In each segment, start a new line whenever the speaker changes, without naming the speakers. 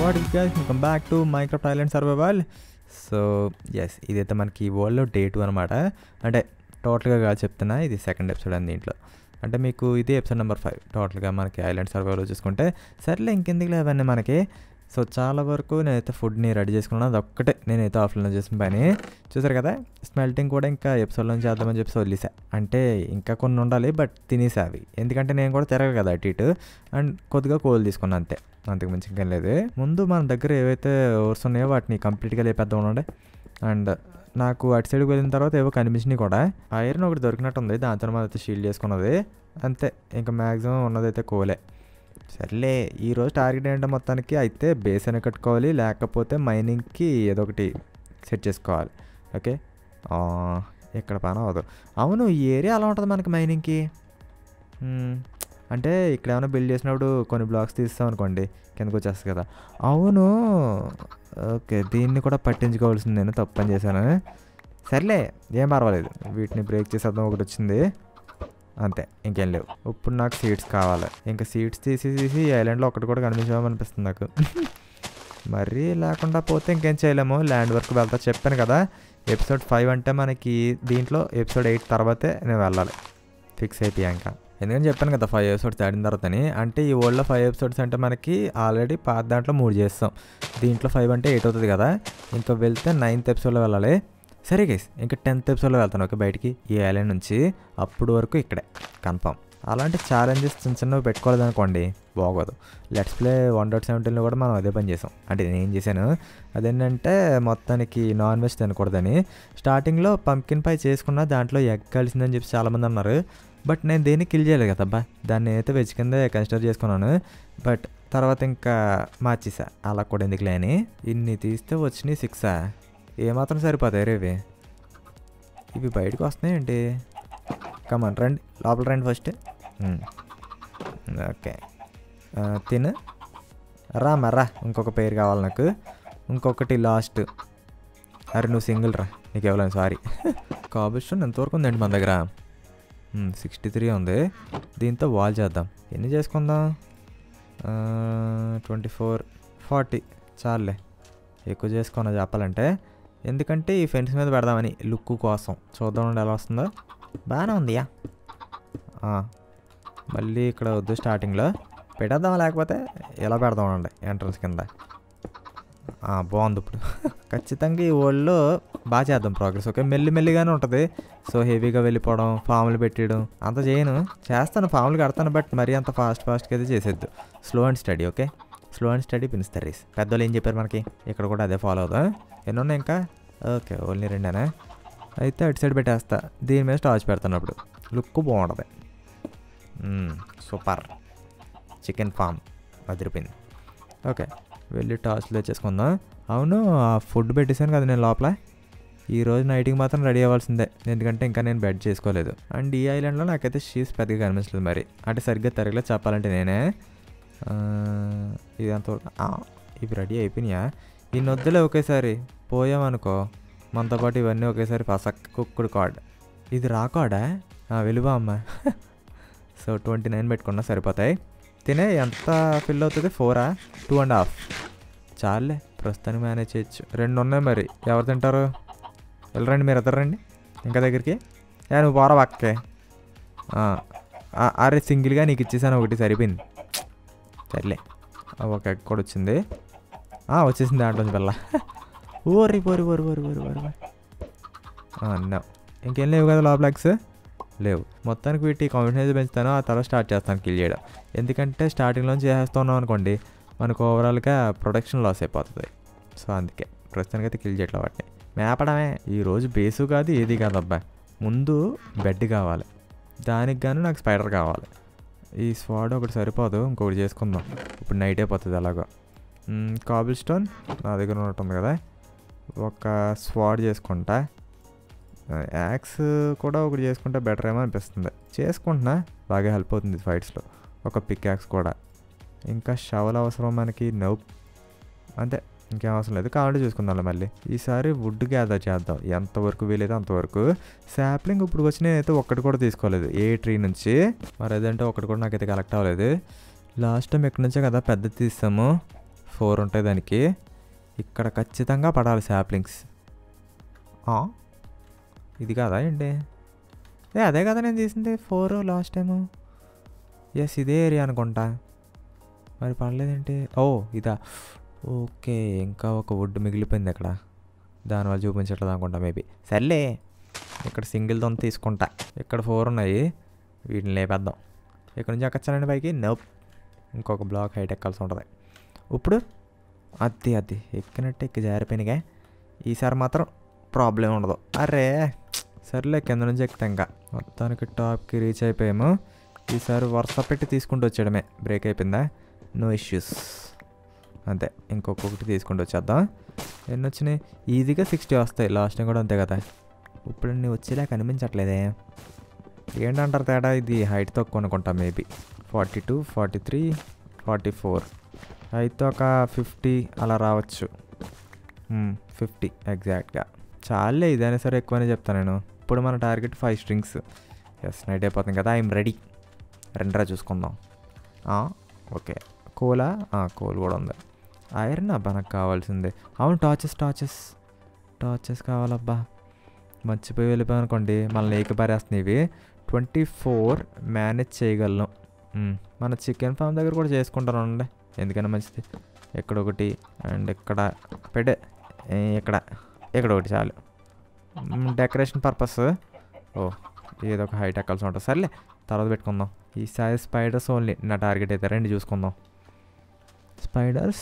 What is guys, welcome back to Minecraft island survival. So yes, ఇదైతే మనకి వరల్డ్లో day 2 అనమాట. అంటే టోటల్గా కాదు చెప్తున్నా, ఇది సెకండ్ ఎపిసోడ్ అని దీంట్లో. అంటే మీకు ఇది ఎపిసోడ్ నెంబర్ 5 టోటల్గా మనకి ఐలాండ్ సర్వైవల్ చూసుకుంటే. సర్లే ఇంకెందుకు లేవన్నీ మనకి. సో చాలా వరకు నేనైతే ఫుడ్ని రెడీ చేసుకున్నాను, అది ఒక్కటే నేనైతే ఆఫ్లైన్లో చేసిన పని. చూసారు కదా, స్మెల్టింగ్ కూడా ఇంకా ఎపిసోడ్లో చేద్దామని చెప్పి వదిలేసా. అంటే ఇంకా కొన్ని ఉండాలి, బట్ తినేసా అవి, ఎందుకంటే నేను కూడా తిరగదు కదా అటు ఇటు. అండ్ కొద్దిగా కోల్ తీసుకున్నాను అంతే, అంతకు మించి ఇంకేం లేదు. ముందు మన దగ్గర ఏవైతే ఓవర్స్ ఉన్నాయో వాటిని కంప్లీట్గా లేపేద్దాం ఉండండి. అండ్ నాకు అటు సైడ్కి వెళ్ళిన తర్వాత ఏవో కనిపించినాయి కూడా. ఐరన్ ఒకటి దొరికినట్టు ఉంది, దాంతో మనైతే షీల్డ్ చేసుకున్నది అంతే. ఇంకా మ్యాక్సిమం ఉన్నదైతే కోలే. సర్లే, ఈరోజు టార్గెట్ ఏంటో మొత్తానికి అయితే బేస్ అని కట్టుకోవాలి, లేకపోతే మైనింగ్కి ఏదో ఒకటి సెట్ చేసుకోవాలి. ఓకే, ఇక్కడ పని అవ్వదు. అవును, ఈ ఏరియా అలా ఉంటుంది మనకి మైనింగ్కి. అంటే ఇక్కడ ఏమైనా బిల్డ్ చేసినప్పుడు కొన్ని బ్లాక్స్ తీస్తాం అనుకోండి, కిందకు వచ్చేస్తుంది కదా. అవును, ఓకే, దీన్ని కూడా పట్టించుకోవాల్సింది, నేను తప్పు పని చేశాను. సర్లే, ఏం పర్వాలేదు, వీటిని బ్రేక్ చేసేద్దాం. ఒకటి వచ్చింది అంతే, ఇంకేం లేవు. ఇప్పుడు నాకు సీడ్స్ కావాలి. ఇంకా సీడ్స్ తీసి ఈ ఐలాండ్లో ఒకటి కూడా కనిపించామనిపిస్తుంది నాకు. మరీ లేకుండా పోతే ఇంకేం చేయలేము, ల్యాండ్ వర్క్ వెళ్తా. చెప్పాను కదా, ఎపిసోడ్ 5 అంటే మనకి దీంట్లో ఎపిసోడ్ 8 తర్వాతే నేను వెళ్ళాలి, ఫిక్స్ అయిపోయాక. ఎందుకని చెప్పాను కదా 5 ఎపిసోడ్స్ ఆడిన తర్వాతని. అంటే ఈ వరల్డ్లో 5 ఎపిసోడ్స్ అంటే మనకి ఆల్రెడీ పాత దాంట్లో 3 చేస్తాం, దీంట్లో 5 అంటే 8 అవుతుంది కదా. ఇంకా వెళ్తే 9th ఎపిసోడ్లో వెళ్ళాలి. సరే గైస్, ఇంకా 10th ఎపిసోడ్లో వెళ్తాను ఓకే బయటికి, ఈ ఐలాండ్ నుంచి. అప్పుడు వరకు ఇక్కడే కన్ఫామ్. అలాంటి ఛాలెంజెస్ చిన్న చిన్నవి పెట్టుకోలేదనుకోండి బాగోదు. లెట్స్ ప్లే 1.17లో కూడా మనం అదే పని చేసాం. అంటే నేను చేశాను, అదేంటంటే మొత్తానికి నాన్ వెజ్ తినకూడదని. స్టార్టింగ్లో పంకిన్ పై చేసుకున్న దాంట్లో ఎగ్ కలిసిందని చెప్పి చాలామంది అన్నారు. బట్ నేను దేన్ని కిల్ చేయలేదు కదా అబ్బా, దాన్ని అయితే వెజ్ కిందే కన్సిడర్ చేసుకున్నాను. బట్ తర్వాత ఇంకా మార్చేసా, అలా కూడా ఎందుకు లేని. ఇన్ని తీస్తే వచ్చినాయి 6. ఏమాత్రం సరిపోతాయి రేవి, ఇవి బయటకు వస్తున్నాయండి. కమాన్ రండి, లోపల రండి ఫస్ట్. ఓకే, తిను, రా మర్రా. ఇంకొక పేరు కావాలి నాకు, ఇంకొకటి లాస్ట్. అరే నువ్వు సింగిల్ రా, నీకు ఇవ్వలేను సారీ. కాబుల్స్టోన్ ఎంతవరకు ఉందండి మన దగ్గర? 63 ఉంది. దీంతో వాల్ చేద్దాం. ఎన్ని చేసుకుందాం? 24, 40 చాలులే, ఎక్కువ చేసుకున్నా చెప్పాలంటే. ఎందుకంటే ఈ ఫెన్స్ మీద పెడదామని, లుక్ కోసం. చూద్దాం ఎలా వస్తుందో. బాగానే ఉందియా. మళ్ళీ ఇక్కడ వద్దు, స్టార్టింగ్లో పెట్టేద్దాం, లేకపోతే ఎలా పెడదాం అండి ఎంట్రన్స్ కింద. బాగుంది ఇప్పుడు. ఖచ్చితంగా ఈ వరల్డ్లో బాగా చేద్దాం ప్రోగ్రెస్. ఓకే, మెల్లిగానే ఉంటుంది. సో హెవీగా వెళ్ళిపోవడం, ఫామ్లు పెట్టడం అంత చేయను. చేస్తాను, ఫామ్లు కడతాను, బట్ మరీ అంత ఫాస్ట్గా అయితే చేసేద్దు. Slow and steady. Okay, slow and steady wins the race. పెద్దోళ్ళు ఏం చెప్పారు మనకి, ఇక్కడ కూడా అదే ఫాలో అవుదాం. ఎన్ని ఉన్నాయి ఇంకా? ఓకే, ఓన్లీ 2 అయితే అటు సైడ్ పెట్టేస్తా. దీని మీద టార్చ్ పెడతాను, అప్పుడు లుక్ బాగుంటుంది. సూపర్, చికెన్ ఫామ్ అదిరిపోయింది. ఓకే, వెళ్ళి టార్చ్లు తెచ్చేసుకుందాం. అవును, ఆ ఫుడ్ పెట్టేశాను కదా నేను లోపల. ఈరోజు నైట్కి మాత్రం రెడీ అవ్వాల్సిందే, ఎందుకంటే ఇంకా నేను బెడ్ చేసుకోలేదు. అండ్ ఈ ఐలాండ్లో నాకైతే షీస్ పెద్దగా కనిపించలేదు మరి, అంటే సరిగ్గా తిరగలేదు చెప్పాలంటే నేనే. ఇదంతా ఇవి రెడీ అయిపోయినాయా? ఈ నొద్దులే ఒకేసారి పోయామనుకో, మనతో పాటు ఇవన్నీ ఒకేసారి పసక్. కుక్కుడు కార్డ్, ఇది రా కార్డా? వెలువా అమ్మ. సో 29 పెట్టుకున్నా సరిపోతాయి. తినే ఎంత ఫిల్ అవుతుంది? 4, 2.5 చాలులే, ప్రస్తుతానికి మేనేజ్ చేయొచ్చు. 2 ఉన్నాయి మరి, ఎవరు తింటారు? వెళ్ళరండి, మీరు ఇద్దరు రండి ఇంకా దగ్గరికి. నువ్వు పోరా పక్కే. అరే సింగిల్గా నీకు ఇచ్చేసాను, ఒకటి సరిపోయింది. సర్లే, ఒక ఎగ్ కూడా వచ్చింది. వచ్చేసింది దాంట్లో పిల్ల. ఓరి అన్నా, ఇంకేం లేవు కదా లోపల ఎగ్స్ లేవు. మొత్తానికి వీటి కాన్ఫిడెన్స్ పెంచుతాను, ఆ తర్వాత స్టార్ట్ చేస్తాను కిల్ చేయడం. ఎందుకంటే స్టార్టింగ్లో చేస్తున్నాం అనుకోండి, మనకు ఓవరాల్గా ప్రొడక్షన్ లాస్ అయిపోతుంది. సో అందుకే ప్రస్తుతానికి అయితే కిల్ చేయట్లే వాటిని, మేపడమే. ఈరోజు బేసు కాదు ఏది కాదు అబ్బా, ముందు బెడ్ కావాలి, దానికి గాను నాకు స్పైడర్ కావాలి. ఈ స్వాడ్ ఒకటి సరిపోదు, ఇంకొకటి చేసుకుందాం. ఇప్పుడు నైట్ అయిపోతుంది అలాగో. కాబుల్ స్టోన్ నా దగ్గర ఉన్నట్టుంది కదా, ఒక స్వాడ్ చేసుకుంటా. యాక్స్ కూడా ఒకటి చేసుకుంటే బెటర్ ఏమో అనిపిస్తుంది. చేసుకుంటున్నా, బాగా హెల్ప్ అవుతుంది ఫైట్స్లో. ఒక పిక్ యాక్స్ కూడా. ఇంకా షవల్ అవసరం మనకి? నోప్, అంతే, ఇంకేం అవసరం లేదు. కావాలంటే చూసుకుందాం మళ్ళీ. ఈసారి వుడ్ గ్యాదర్ చేద్దాం, ఎంతవరకు వీలైతే అంతవరకు. శాప్లింగ్ ఇప్పుడు వచ్చి నేనైతే ఒక్కటి కూడా తీసుకోలేదు ఏ ట్రీ నుంచి, మరి అదంటే ఒకటి కూడా నాకైతే కలెక్ట్ అవ్వలేదు. లాస్ట్ టైం ఎక్కడి నుంచే కదా పెద్ద తీసాము, 4 ఉంటాయి దానికి. ఇక్కడ ఖచ్చితంగా పడాలి శాప్లింగ్స్. ఇది కాదా ఏంటి? అదే కదా నేను తీసింది 4 లాస్ట్ టైము. ఎస్ ఇదే ఏరియా అనుకుంటా. మరి పడలేదేంటి? ఇదా. ఓకే, ఇంకా ఒక వుడ్ మిగిలిపోయింది అక్కడ, దానివల్ల చూపించట్లేదు అనుకుంటా మేబీ. సర్లే, ఇక్కడ సింగిల్తో తీసుకుంటా. ఇక్కడ 4 ఉన్నాయి, వీటిని లేపేద్దాం. ఇక్కడ నుంచి ఎక్కచ్చానండి పైకి. నోప్, ఇంకొక బ్లాక్ హైట్ ఎక్కాల్సి ఉంటుంది. ఇప్పుడు అది ఎక్కినట్టు ఎక్కి జారిపోయినగా. ఈసారి మాత్రం ప్రాబ్లం ఉండదు. అరే సర్లే, కింద నుంచి ఎక్కుతా. ఇంకా మొత్తానికి టాప్కి రీచ్ అయిపోయాము. ఈసారి వరుస పెట్టి తీసుకుంటూ వచ్చేయడమే. బ్రేక్ అయిపోయిందా? No issues. అంతే, ఇంకొకటి తీసుకుంటూ వచ్చేద్దాం. ఎన్ని వచ్చినాయి? ఈజీగా 60 వస్తాయి. లాస్ట్ టైం కూడా అంతే కదా. ఇప్పుడు నీ వచ్చేలా కనిపించట్లేదే, ఏంటంటారు తేడా? ఇది హైట్ తక్కువ అనుకుంటా మేబీ. 42, 43, 44 అయితే ఒక 50 అలా రావచ్చు. 50 ఎగ్జాక్ట్గా. చాలే, ఇదైనా సరే ఎక్కువనే చెప్తాను నేను. ఇప్పుడు మన టార్గెట్ 5 స్ట్రింగ్స్. ఎస్, నైట్ అయిపోతుంది కదా. I'm ready. రెండరా చూసుకుందాం. ఓకే, కోలా? కోల్ కూడా ఉంది. ఐరన్ అబ్బా నాకు కావాల్సిందే. అవును, టార్చెస్ కావాలబ్బా. మర్చిపోయి వెళ్ళిపోయాను అనుకోండి, మళ్ళీ లేక పారేస్తున్నాయి ఇవి. 24 మేనేజ్ చేయగలను. మన చికెన్ ఫామ్ దగ్గర కూడా చేసుకుంటాను అండి, ఎందుకైనా మంచిది. ఇక్కడ ఒకటి అండ్ ఇక్కడ పెడే, ఇక్కడ ఒకటి చాలు డెకరేషన్ పర్పస్. ఏదో ఒక హైట్ ఎక్కాల్సి ఉంటుంది. సర్లే, తర్వాత పెట్టుకుందాం. ఈ సైజ్ స్పైడర్స్ ఓన్లీ నా టార్గెట్ అయితే. రండి చూసుకుందాం. స్పైడర్స్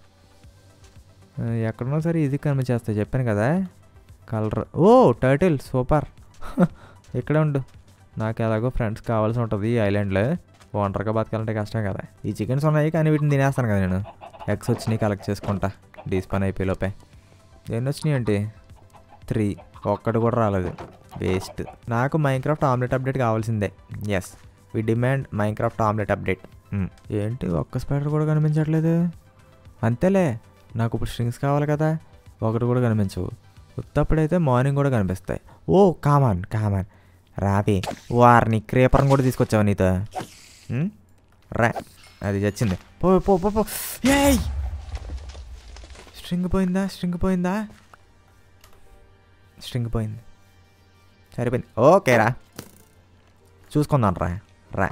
ఎక్కడున్నా సరే ఈజీ కనిపించేస్తాయి, చెప్పాను కదా. Colour turtle super. ఇక్కడే ఉండు, నాకు ఎలాగో ఫ్రెండ్స్ కావాల్సి ఉంటుంది ఈ ఐలాండ్లో. ఒంటరిగా బతకాలంటే కష్టం కదా. ఈ చికెన్స్ ఉన్నాయి కానీ వీటిని తినేస్తాను కదా నేను. ఎగ్స్ వచ్చినాయి, కలెక్ట్ చేసుకుంటా డీస్పాన్ అయిపోయి లోపే. ఎన్ని వచ్చినాయి అంటే 3, ఒక్కటి కూడా రాలేదు. వేస్ట్. నాకు మైన్క్రాఫ్ట్ ఆమ్లెట్ అప్డేట్ కావాల్సిందే. Yes, we demand Minecraft omelette update. ఏంటి ఒక్క స్పైడర్ కూడా కనిపించట్లేదు? అంతేలే, నాకు ఇప్పుడు స్ట్రింగ్స్ కావాలి కదా, ఒకటి కూడా కనిపించవు. ఉత్తప్పుడైతే మార్నింగ్ కూడా కనిపిస్తాయి. కామాన్ రావి. వారిని క్రేపర్ని కూడా తీసుకొచ్చావు నీతో. రా, అది చచ్చింది. పో. ఏయ్, స్ట్రింగ్ పోయిందా? స్ట్రింగ్ పోయింది. సరిపోయింది. ఓకే రా, చూసుకుందాం. రా.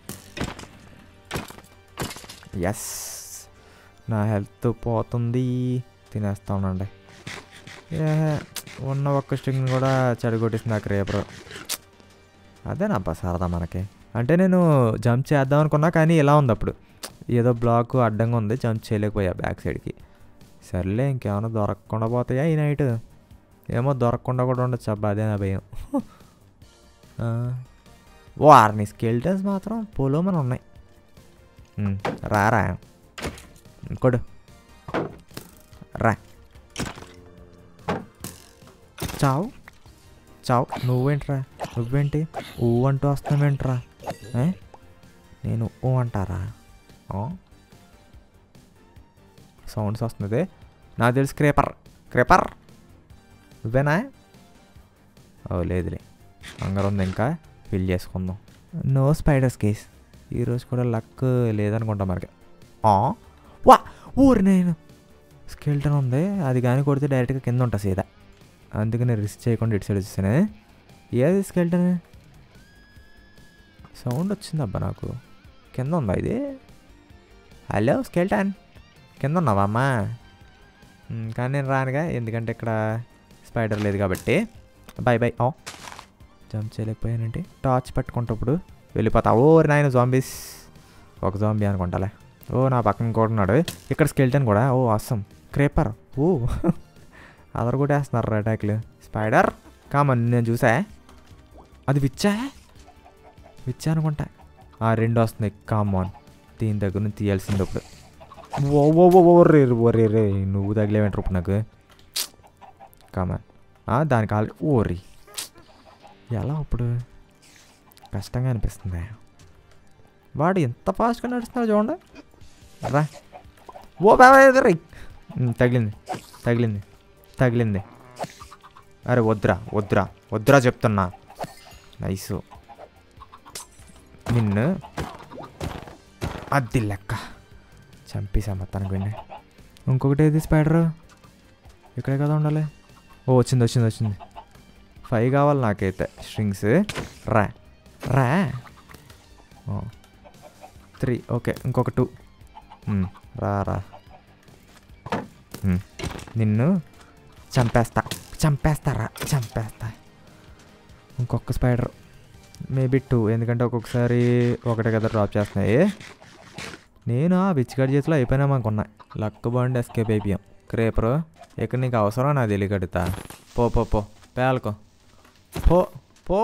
ఎస్, నా హెల్త్ పోతుంది. తినేస్తా ఉండండి. ఉన్న ఒక్క స్ట్రింగ్ కూడా చెడగొట్టేసింది నాకు రేపర్. అదేనబ్బా సరదా మనకి. అంటే నేను జంప్ చేద్దాం అనుకున్నా కానీ ఇలా ఉంది. అప్పుడు ఏదో బ్లాక్ అడ్డంగా ఉంది, జంప్ చేయలేకపోయా బ్యాక్ సైడ్కి. సర్లే, ఇంకేమైనా దొరకకుండా పోతాయా ఈ నైట్? ఏమో దొరకకుండా కూడా ఉండొచ్చు అబ్బా, అదే నా భయం. వారిని స్కెల్టన్స్ మాత్రం పోలోమని ఉన్నాయి. రారా కొడు. రా, చావు. నువ్వేంటి అంటూ వస్తావేంట్రా? నేను అంటారా? సౌండ్స్ వస్తుంది. నాకు తెలుసు, క్రేపర్ నువ్వేనా? లేదులే, హంగర్ ఉంది, ఇంకా ఫిల్ చేసుకుందాం. No spiders case. ఈరోజు కూడా లక్ లేదనుకుంటా మనకి. ఊరి నేను స్కెల్టన్ ఉంది, అది కానీ కొడితే డైరెక్ట్గా కింద ఉంటా సీదా. అందుకని రిస్క్ చేయకుండా ఇటు సైడ్ వచ్చేసానే. ఏది స్కెల్టన్? సౌండ్ వచ్చిందబ్బా నాకు. కింద ఉందా ఇది? హలో స్కెల్టన్, కింద ఉన్నావా అమ్మా? కానీ నేను రానుగా, ఎందుకంటే ఇక్కడ స్పైడర్ లేదు కాబట్టి. బై. జంప్ చేయలేకపోయానంటే టార్చ్ పట్టుకుంటప్పుడు వెళ్ళిపోతా. నాయన జాంబీస్. ఒక జాంబీ అనుకుంటాలే. నా పక్కన కూడా ఉన్నాడు. ఇక్కడ స్కెల్టన్ కూడా. అస్సం క్రేపర్. అదరు కూడా వేస్తున్నారు అటాక్లు. స్పైడర్ కామన్, నేను చూసా. అది విచ్చా అనుకుంటా. 2 వస్తున్నాయి. కామన్, దీని దగ్గర నుంచి తీయాల్సింది ఇప్పుడు. రే నువ్వు తగిలేవేంటారు ఇప్పుడు నాకు? కామన్, దానికి ఓరి ఎలా ఇప్పుడు? కష్టంగా అనిపిస్తుంది. వాడు ఎంత ఫాస్ట్గా నడుస్తున్నాడు చూడండి. రా. బాబా, తగిలింది. అరే వద్దురా చెప్తున్నా. నైసు. నిన్ను అది లెక్క చంపేసా మొత్తానికి. విన్నా ఇంకొకటి ఏది స్పైడర్ ఇక్కడే కదా ఉండాలి. ఓ వచ్చింది 5 కావాలి నాకైతే స్ట్రింగ్స్. రా రా 3 ఓకే ఇంకొక 2 రా నిన్ను చంపేస్తా ఇంకొక స్పైడర్ మేబీ 2 ఎందుకంటే ఒక్కొక్కసారి ఒకటే కదా డ్రాప్ చేస్తున్నాయి. నేను ఆ బిచ్చిగాడి చేతిలో అయిపోయినాం అనుకున్నా. లక్ బాగుండి ఎస్కేప్ అయిపోయాం. క్రేపరు ఇక్కడ నీకు అవసరం నా తెలియకడుతా. పో పేలకో పో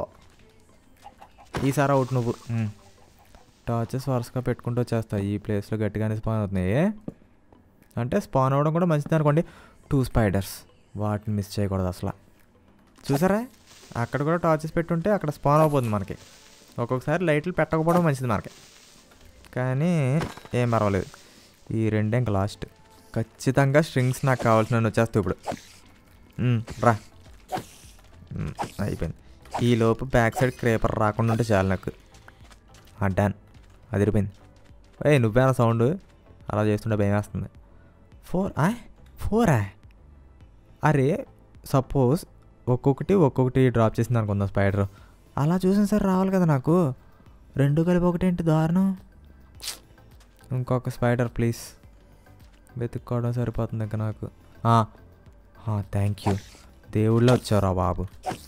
ఈసారి అవుట్ నువ్వు. టార్చెస్ వరుసగా పెట్టుకుంటూ వచ్చేస్తాయి. ఈ ప్లేస్లో గట్టిగానే స్పాన్ అవుతున్నాయి. అంటే స్పాన్ అవ్వడం కూడా మంచిది అనుకోండి. 2 స్పైడర్స్ వాటిని మిస్ చేయకూడదు అసలు. చూసారా అక్కడ కూడా టార్చెస్ పెట్టుంటే అక్కడ స్పాన్ అయిపోతుంది మనకి. ఒక్కొక్కసారి లైట్లు పెట్టకపోవడం మంచిది మనకి, కానీ ఏం పర్వాలేదు. ఈ రెండే ఇంకా లాస్ట్. ఖచ్చితంగా స్ట్రింగ్స్ నాకు కావాల్సిన వచ్చేస్తాయి ఇప్పుడు. రా అయిపోయింది. ఈలోపు బ్యాక్ సైడ్ క్రేపర్ రాకుండా ఉంటే చాలు నాకు. డన్ అదిరిపోయింది. నువ్వేనా సౌండ్ అలా చేస్తుంటే భయం వేస్తుంది. 4 అరే సపోజ్ ఒక్కొక్కటి డ్రాప్ చేసింది అనుకుందాం స్పైడర్. అలా చూసిన సరే రావాలి కదా నాకు. 2 కలిపి ఒకటి ఏంటి దారుణం. ఇంకొక స్పైడర్ ప్లీజ్. వెతుక్కోవడం సరిపోతుంది ఇంకా నాకు. థ్యాంక్ యూ దేవుళ్ళ వచ్చారా బాబు.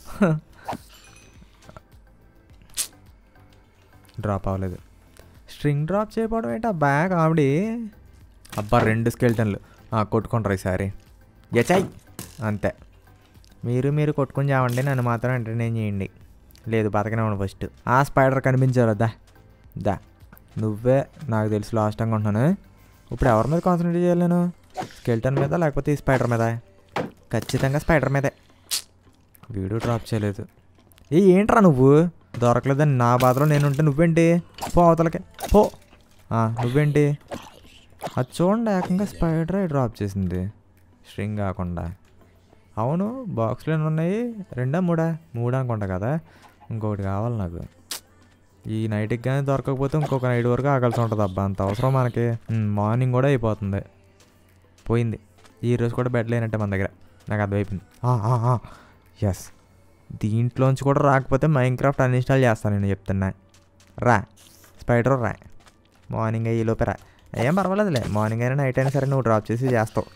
డ్రాప్ అవ్వలేదు. స్ట్రింగ్ డ్రాప్ చేయకపోవడం ఏంటి ఆ బ్యాగ్ ఆవిడి. అబ్బా 2 స్కెల్టన్లు కొట్టుకుంటారు ఈసారి. ఎచాయ్ అంతే. మీరు కొట్టుకుని చావండి, నన్ను మాత్రం ఎంటర్టైన్ చేయండి. లేదు బతకనివ్వండి ఫస్ట్. ఆ స్పైడర్ కనిపించారు దా నువ్వే నాకు తెలుసు లాస్ట్ టైం ఉంటున్నాను. ఇప్పుడు ఎవరి మీద కాన్సన్ట్రేట్ చేయాలి నేను? స్కెల్టన్ మీద లేకపోతే ఈ స్పైడర్ మీద? ఖచ్చితంగా స్పైడర్ మీదే. వీడియో డ్రాప్ చేయలేదు. ఏంట్రా నువ్వు దొరకలేదని నా బాధలో నేనుంటే నువ్వేంటి పో అవతలకే పో. నువ్వేంటి అది చూడండి ఏకంగా స్పైడర్ డ్రాప్ చేసింది స్ట్రింగ్ కాకుండా. అవును బాక్స్లో ఎన్ని ఉన్నాయి? 2 3 అనుకుంటా కదా. ఇంకొకటి కావాలి నాకు. ఈ నైట్కి కానీ దొరకకపోతే ఇంకొక నైట్ వరకు ఆగాల్సి ఉంటుంది. అబ్బా అంత అవసరం మనకి. మార్నింగ్ కూడా అయిపోతుంది. పోయింది ఈరోజు కూడా బెడ్ లేనట్టే మన దగ్గర. నాకు అర్థమైపోయింది. ఎస్ దీంట్లోంచి కూడా రాకపోతే మైన్క్రాఫ్ట్ అన్ఇన్స్టాల్ చేస్తాను నేను చెప్తున్నా. రా స్పైడర్ రా. మార్నింగ్ అయ్యి లోపే రా. ఏం పర్వాలేదులే, మార్నింగ్ అయినా నైట్ అయినా సరే నువ్వు డ్రాప్ చేసి చేస్తావు.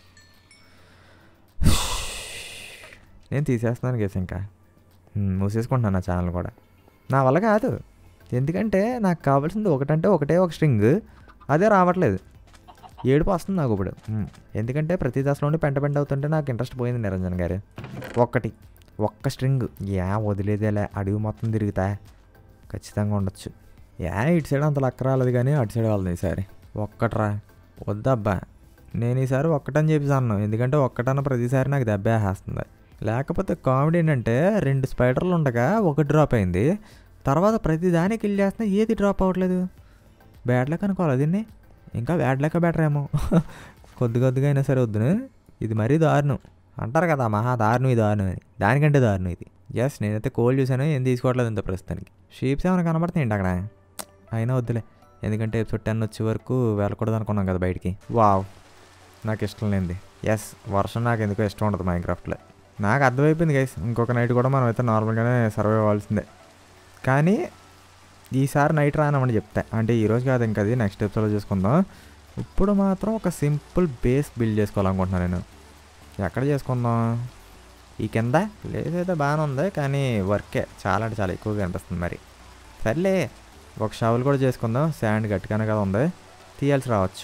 నేను తీసేస్తున్నాను గేస్. ఇంకా మూసేసుకుంటున్నాను నా ఛానల్ కూడా. నా వల్ల కాదు, ఎందుకంటే నాకు కావాల్సింది ఒకటంటే ఒకటే ఒక స్ట్రింగ్. అదే రావట్లేదు. ఏడుపు వస్తుంది నాకు ఇప్పుడు. ఎందుకంటే ప్రతి దశలోనే పెంట అవుతుంటే నాకు ఇంట్రెస్ట్ పోయింది. నిరంజన్ గారు ఒక్క స్ట్రింగ్ వదిలేదేలే. అడుగు మొత్తం తిరుగుతా ఖచ్చితంగా ఉండొచ్చు. ఇటు సైడ్ అంత లక్క రాలేదు కానీ అటు సైడ్ వాళ్ళది ఈసారి. ఒక్కట్రా వద్దబ్బా. నేను ఈసారి ఒక్కటని చెప్పేసాను, ఎందుకంటే ఒక్కటన్న ప్రతిసారి నాకు దెబ్బ వేస్తుంది. లేకపోతే కామెడీ ఏంటంటే 2 స్పైడర్లు ఉండగా ఒకటి డ్రాప్ అయింది. తర్వాత ప్రతి దానికి కిల్ చేస్తున్నా ఏది డ్రాప్ అవ్వట్లేదు. బ్యాడ్ లక్ అనుకోవాలి దీన్ని. ఇంకా బ్యాడ్ లక్ బెటర్ ఏమో. కొద్దిగా అయినా సరే వద్దును. ఇది మరీ దారుణం అంటారు కదా, మహా దారుణం ఈ దారుణం అని. దానికంటే దారుణం ఇది. జస్ట్ నేనైతే కోల్ చూసాను, ఏం తీసుకోవట్లేదు ఇంత ప్రస్తుతానికి. షీప్స్ ఏమైనా కనబడుతున్నాయండి అక్కడ. అయినా వద్దులే, ఎందుకంటే ఎపిసోడ్ 10 వచ్చే వరకు వెళ్ళకూడదు అనుకున్నాం కదా బయటికి. వావ్ నాకు ఇష్టం లేనిది. ఎస్ వర్షం నాకు ఎందుకో ఇష్టం ఉండదు మైన్క్రాఫ్ట్లో. నాకు అర్థమైపోయింది గైస్, ఇంకొక నైట్ కూడా మనం అయితే నార్మల్గానే సర్వే అవ్వాల్సిందే. కానీ ఈసారి నైట్ రానమని చెప్తా. అంటే ఈరోజు కాదు, ఇంకా అది నెక్స్ట్ ఎపిసోడ్లో చేసుకుందాం. ఇప్పుడు మాత్రం ఒక సింపుల్ బేస్ బిల్డ్ చేసుకోవాలనుకుంటున్నాను నేను. ఎక్కడ చేసుకుందాం? ఈ కింద లేదైతే బాగానే ఉంది, కానీ వర్కే చాలా అంటే చాలా ఎక్కువగా అనిపిస్తుంది. మరి సర్లే ఒక షవల్ కూడా చేసుకుందాం. శాండ్ గట్టిగానే కదా ఉంది, తీయాల్సి రావచ్చు.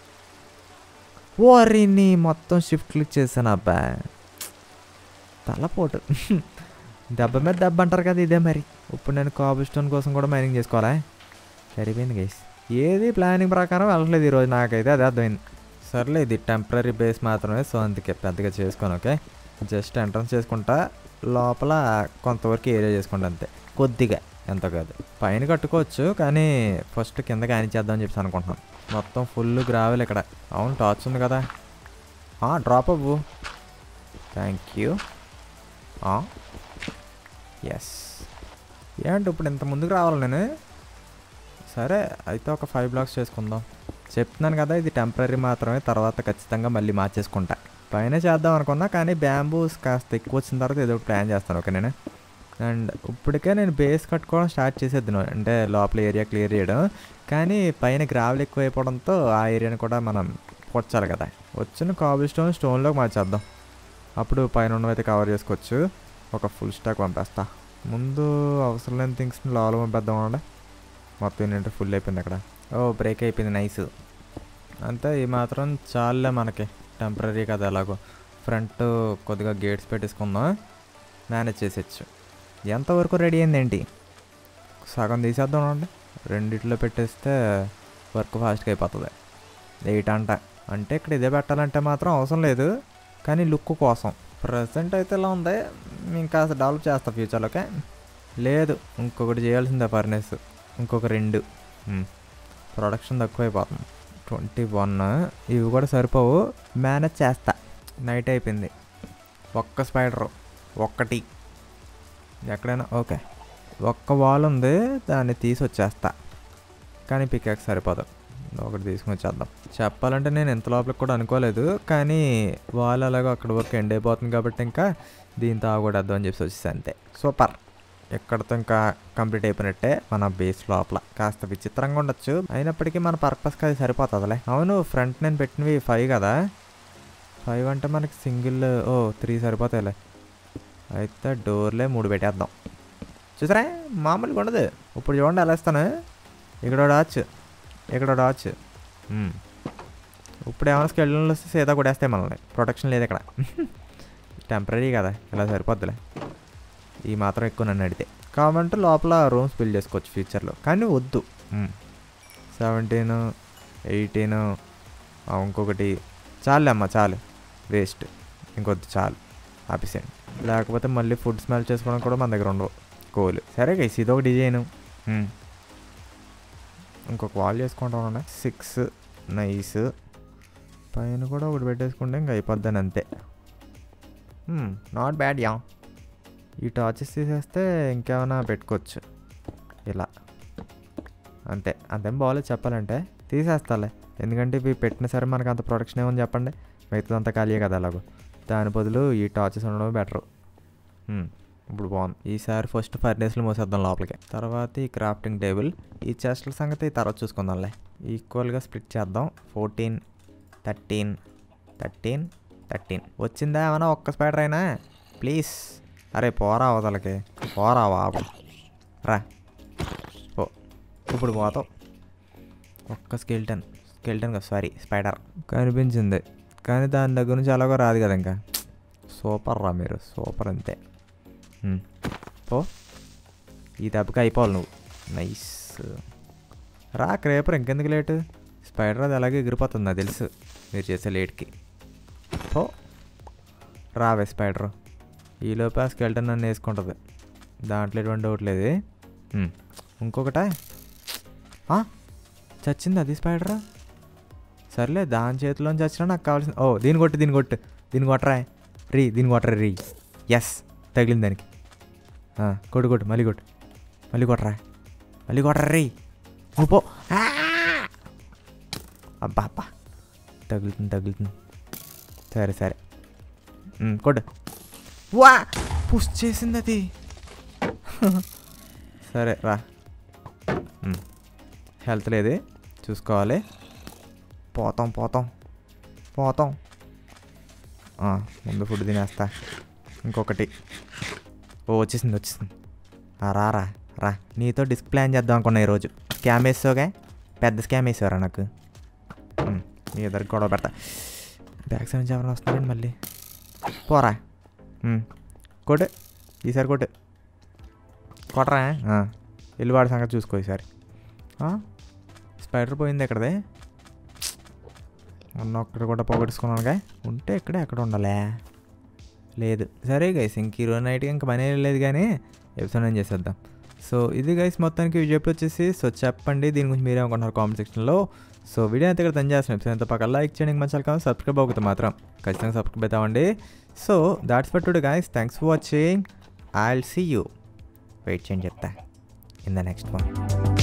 ఓరిని మొత్తం షిఫ్ట్ క్లిక్ చేశాను అబ్బా. తలపోటు దెబ్బ మీద దెబ్బ అంటారు కదా, ఇదే మరి. ఇప్పుడు నేను కాబుల్ స్టోన్ కోసం కూడా మైనింగ్ చేసుకోవాలా? సరిపోయింది గైస్. ఏది ప్లానింగ్ ప్రకారం వెళ్ళట్లేదు ఈరోజు నాకైతే, అదే అర్థమైంది. సర్లే ఇది టెంపరీ బేస్ మాత్రమే, సో అందుకే పెద్దగా చేసుకోను. ఓకే జస్ట్ ఎంట్రన్స్ చేసుకుంటా, లోపల కొంతవరకు ఏరియా చేసుకుంటా అంతే, కొద్దిగా ఎంత కాదు. పైన కట్టుకోవచ్చు కానీ ఫస్ట్ కింద కానిచ్చేద్దామని చెప్పి అనుకుంటున్నాను. మొత్తం ఫుల్ గ్రావెల్ ఇక్కడ. అవును టార్చ్ ఉంది కదా. డ్రాప్ అవ్వు. Thank you. ఎస్ ఏంటి ఇప్పుడు ఇంత ముందుకు రావాలి నేను? సరే అయితే ఒక 5 బ్లాక్స్ చేసుకుందాం. చెప్తున్నాను కదా, ఇది టెంపరీ మాత్రమే, తర్వాత ఖచ్చితంగా మళ్ళీ మార్చేసుకుంటా. పైన చేద్దాం అనుకున్నా కానీ బ్యాంబూస్ కాస్త ఎక్కువ వచ్చిన తర్వాత ఏదో ప్లాన్ చేస్తాను. ఓకే నేను అండ్ ఇప్పటికే నేను బేస్ కట్టుకోవడం స్టార్ట్ చేసేద్దాను, అంటే లోపల ఏరియా క్లియర్ చేయడం. కానీ పైన గ్రావెల్ ఎక్కువ అయిపోవడంతో ఆ ఏరియాని కూడా మనం పొచ్చాలి కదా. వచ్చిన కాబుల్ స్టోన్లోకి మార్చేద్దాం, అప్పుడు పైన ఉన్నవైతే కవర్ చేసుకోవచ్చు. ఒక ఫుల్ స్టాక్ పంపేస్తా. ముందు అవసరం లేని థింగ్స్ని లోపల పంపేద్దాం అండి. మొత్తం ఏంటంటే ఫుల్ అయిపోయింది అక్కడ. బ్రేక్ అయిపోయింది, నైస్. అంతే, ఈ మాత్రం చాలే మనకి, టెంపరీ కదా. ఎలాగో ఫ్రంట్ కొద్దిగా గేట్స్ పెట్టేసుకుందాం, మేనేజ్ చేసేచ్చు. ఎంతవరకు రెడీ అయింది ఏంటి? సగం తీసేద్దాం అండి, రెండిట్లో పెట్టేస్తే వర్క్ ఫాస్ట్గా అయిపోతుంది. 8 అంట, అంటే ఇక్కడ ఇదే పెట్టాలంటే మాత్రం అవసరం లేదు, కానీ లుక్ కోసం ప్రజెంట్ అయితే ఇలా ఉంది. ఇంకా డెవలప్ చేస్తా ఫ్యూచర్లోకే. లేదు, ఇంకొకటి చేయాల్సిందే ఫర్నేస్, ఇంకొక 2. ప్రొడక్షన్ తక్కువైపోతుంది. 21 ఇవి కూడా సరిపోవు, మేనేజ్ చేస్తా. నైట్ అయిపోయింది. ఒక్క స్పైడరు, ఒక్కటి ఎక్కడైనా ఓకే. ఒక్క వాల్ ఉంది, దాన్ని తీసి వచ్చేస్తా. కానీ పికాక్స్ సరిపోదు, ఒకటి తీసుకుని వచ్చేద్దాం. చెప్పాలంటే నేను ఇంత లోపలికి కూడా అనుకోలేదు, కానీ వాల్ అలాగో అక్కడ వరకు ఎండ్ అయిపోతుంది కాబట్టి ఇంకా దీంతో ఆగకూడదు అని చెప్పి వచ్చేసి అంతే. సూపర్, ఎక్కడితో ఇంకా కంప్లీట్ అయిపోయినట్టే. మన బేస్ లోపల కాస్త విచిత్రంగా ఉండొచ్చు, అయినప్పటికీ మన పర్పస్కి అది సరిపోతుందిలే. అవును, ఫ్రంట్ నేను పెట్టినవి 5 కదా. 5 అంటే మనకి సింగిల్ 3 సరిపోతాయిలే. అయితే డోర్లే 3 పెట్టేద్దాం. చూసారా, మామూలుగా ఉండదు. ఇప్పుడు చూడండి ఎలా ఇస్తాను. ఇక్కడ డాచ్, ఇక్కడ డాచ్. ఇప్పుడు ఏమైనా స్కెల్టన్లు వస్తే సీదా కొట్టేస్తాయి మనల్ని, ప్రొటెక్షన్ లేదు ఇక్కడ. టెంపరీ కదా, ఇలా సరిపోద్దులే. ఈ మాత్రం ఎక్కువ నన్ను అడితే. కాబట్టి లోపల రూమ్స్ బిల్డ్ చేసుకోవచ్చు ఫ్యూచర్లో, కానీ వద్దు. 17, 18 ఇంకొకటి చాలు అమ్మ, చాలు, వేస్ట్. ఇంకొద్దు, చాలు, ఆపేసేయండి. లేకపోతే మళ్ళీ ఫుడ్ స్మెల్ చేసుకోవడం కూడా మన దగ్గర ఉండవు కోలు. సరే గైస్, ఇది ఒక డిజైను. ఇంకొక వాల్ చేసుకుంటాం అన్న. 6 నైస్. పైన కూడా ఒకటి పెట్టేసుకుంటే ఇంకా అయిపోద్దని అంతే. Not bad yeah. ఈ టార్చెస్ తీసేస్తే ఇంకేమైనా పెట్టుకోవచ్చు ఇలా. అంతే, అంతేం బాగాలేదు చెప్పాలంటే. తీసేస్తాలే, ఎందుకంటే ఇవి పెట్టినా సరే మనకు అంత ప్రొడక్షన్ ఏమని చెప్పండి, మిగతాదంతా ఖాళీయే కదా. అలాగో దాని బదులు ఈ టార్చెస్ ఉండడం బెటరు. ఇప్పుడు బాగుంది. ఈసారి ఫస్ట్ ఫర్నేస్లు మోసేద్దాం లోపలికి, తర్వాత ఈ క్రాఫ్టింగ్ టేబుల్. ఈ చెస్ట్ల సంగతి తర్వాత చూసుకుందాంలే. ఈక్వల్గా స్ప్లిట్ చేద్దాం. 14, 13, 13, 13. వచ్చిందా ఏమన్నా ఒక్క స్పైడర్ అయినా ప్లీజ్? అరే పోరా అవతలకి, పోరా బాబు, రా ఓ. ఇప్పుడు పోతావు. ఒక్క స్కెల్టన్ కదా, సారీ స్పైడర్ కనిపించింది, కానీ దాని దగ్గర నుంచి అలాగో రాదు కదా. ఇంకా సూపర్ రా మీరు, సూపర్ అంతే. పో, ఈ దెబ్బకి అయిపోవాలి నువ్వు. నైస్. రా క్రేపర్, ఇంకెందుకు లేటు? స్పైడర్ అది అలాగే ఎగిరిపోతుంది నాకు తెలుసు మీరు చేసే లేట్కి. పో, రావే స్పైడర్. ఈలోపే ఆ స్కెల్టన్ నన్ను వేసుకుంటుంది, దాంట్లో ఎటువంటి డౌట్ లేదు. ఇంకొకట చచ్చింది, అది స్పైడర్. సర్లే, దాని చేతిలోంచి వచ్చినా నాకు కావాల్సింది. దీన్ని కొట్టరా దీన్ని కొట్టరా రీ. ఎస్, తగిలింది దానికి. కొట్టు, మళ్ళీ కొట్టరా రీ. పో. అబ్బా తగులుతుంది. సరే కొట్టు. వా, పుష్ చేసింది అది. సరే రా. హెల్త్ లేదు, చూసుకోవాలి. పోతాం. ముందు ఫుడ్ తినేస్తా. ఇంకొకటి. వచ్చేసింది. రా. నీతో డిస్క్ ప్లాన్ చేద్దాం అనుకున్నా ఈరోజు. స్కామ్ వేసావుగా, పెద్ద స్కామ్ వేసావురా నాకు. నీ ఇద్దరికి గొడవ పెడతా. బ్యాక్ సైడ్ నుంచి ఎవరైనా వస్తున్నారండి మళ్ళీ. పోరా. కొట్టు, ఈసారి కొట్టరా. వెళ్ళి వాడి సంగతి చూసుకో ఈసారి. స్పైడర్ పోయింది ఎక్కడదే. ఒక్కటి కూడా పోగొట్టుకున్నానుగా. ఉంటే ఎక్కడ ఉండాలే, లేదు. సరే గైస్, ఇంక ఈరోజు నైట్కి ఇంకా పని లేదు, కానీ ఎపిసోడ్ ఏం చేసేద్దాం. సో ఇది గైస్ మొత్తానికి విజయప్ వచ్చేసి. సో చెప్పండి దీని గురించి మీరేమనుకుంటున్నారు కామెంట్ సెక్షన్లో. సో వీడియో అయితే ఇక్కడ తను చేస్తున్నాం. ఎపిసోడ్ అంతా పక్కన లైక్ చేయండి, మంచి కావాలి సబ్స్క్రైబ్ అవుతుంది మాత్రం ఖచ్చితంగా సబ్స్క్రైబ్ అవుతామండి. So that's for today guys, thanks for watching. I will see you, wait చేయండి చెప్తా, ఇన్ ద నెక్స్ట్ వన్.